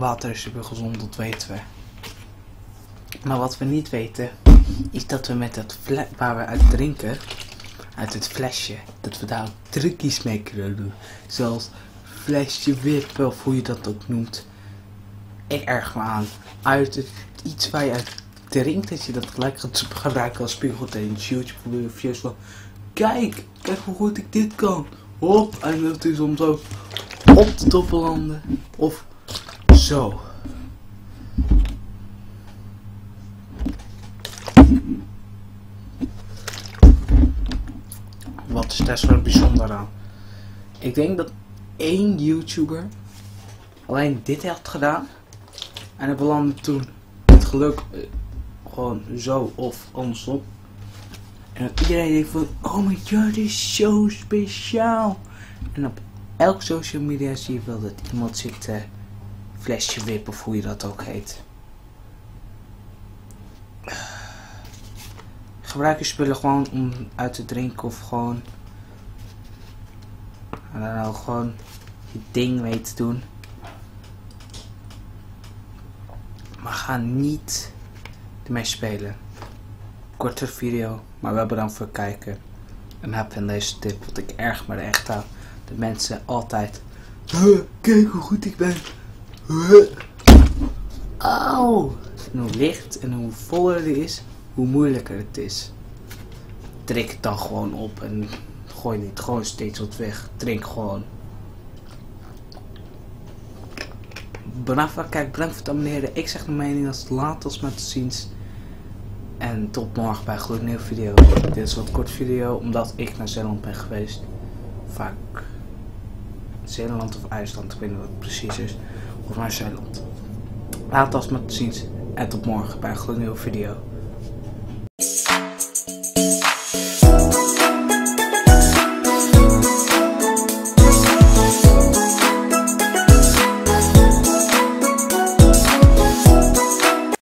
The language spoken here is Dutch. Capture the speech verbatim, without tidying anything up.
water is super gezond, dat weten we. Maar wat we niet weten, is dat we met dat fles waar we uit drinken, uit het flesje, dat we daar ook trucjes mee kunnen doen. Zoals flesje wippen, of hoe je dat ook noemt. Ik erg me aan. Uit het, iets waar je uit drinkt, dat je dat gelijk gaat gebruiken als spiegel tegen YouTube video's van, kijk, kijk hoe goed ik dit kan. Hop, en dat is om zo op de top landen. Of zo. Wat is daar zo bijzonder aan? Ik denk dat één YouTuber alleen dit had gedaan. En hij belandde toen met geluk uh, gewoon zo of andersom. En dat iedereen denkt van, oh my god, dit is zo speciaal. En op elk social media zie je wel dat iemand zit uh, flesje wip of hoe je dat ook heet. Gebruik je spullen gewoon om uit te drinken of gewoon en dan nou gewoon je ding mee te doen. Maar ga niet ermee spelen. Korte video, maar wel bedankt voor het kijken. En heb je deze tip, want ik erg me er echt aan. De mensen altijd, huh, kijk hoe goed ik ben. Huh. Auw. En hoe licht en hoe voller het is, hoe moeilijker het is. Drink het dan gewoon op en gooi niet gewoon steeds wat weg. Drink gewoon. Bedankt voor het kijken, bedankt voor het abonneren. Ik zeg mijn mening als het laat als met ziens. En tot morgen bij een gloednieuwe video. Dit is wat kort video, omdat ik naar Zeeland ben geweest. Vaak Zeeland of IJsland, ik weet niet wat het precies is. Of naar Zeeland. Laat als met ziens. En tot morgen bij een gloednieuwe video.